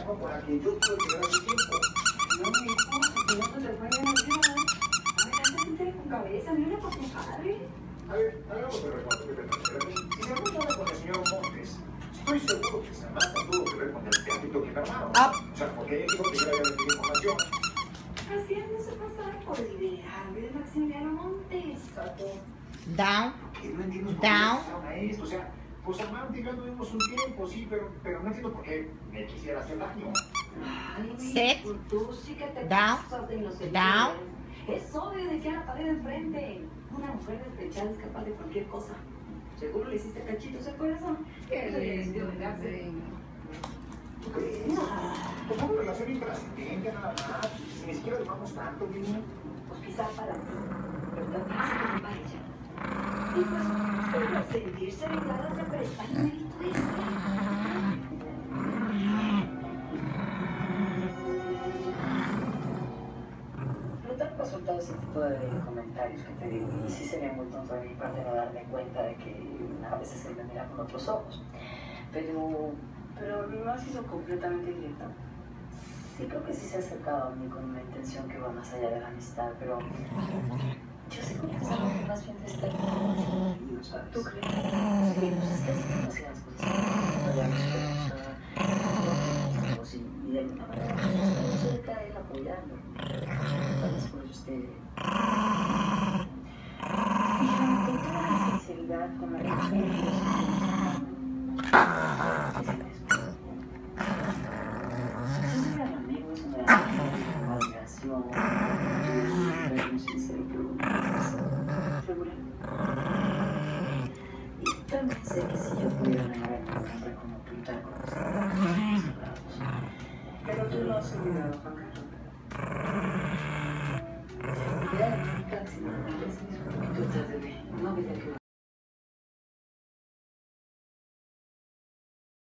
forma con la que yo puedo llegar a su tiempo. No, hijo, si no te fue en el avión. A ver, cántate con cabeza, mira por tu padre. A ver, hagamos el recuento de verdad. Si se habla con el señor Montes, estoy seguro que Samantha tuvo que ver con el teatrito que me armaron. O sea, porque él dijo que yo le había recibido información. Haciéndose pasar por el ideal de Maximiliano Montes. Down. Porque no entiendo por qué Down. empezaron a esto. O sea, pues Samantha y yo tuvimos un tiempo, sí, pero no entiendo por qué me quisiera hacer daño. Ay, Sit. tú sí que te Down. pasas de inocente. Down. Es obvio de que a la pared de enfrente. Una mujer despechada es capaz de cualquier cosa. Seguro le hiciste cachitos al corazón. Eso ya decidió vengarse. ¿Tú crees? Pues una relación intrascendente nada más. Si ni siquiera duramos tanto, niño. Pues quizá para ti, pero también sirve para ella. Y pues, para sentirse vengada se presta el mérito de ella. Plutarco ha soltado ese tipo de comentarios que te digo, y sí sería muy tonto de mi parte no darme cuenta de que a veces él me mira con otros ojos. Pero no ha sido completamente directo. Sí, creo que sí se ha acercado a mí con una intención que va más allá de la amistad, pero yo sigo pensando que más bien de estar confundido, ¿sabes? ¿Tú crees? Sí, pues es que así no hacían las cosas. No ya no sé, y de alguna manera pues, se cerca de él apoyarlo. Tal vez por eso esté... Y con toda la sinceridad con la que y también sé que si yo pudiera enamorar a un hombre como Plutarco, pero tú lo has olvidado, Juan Carlos. Ya, casi no me parece un poquito tarde, no me da que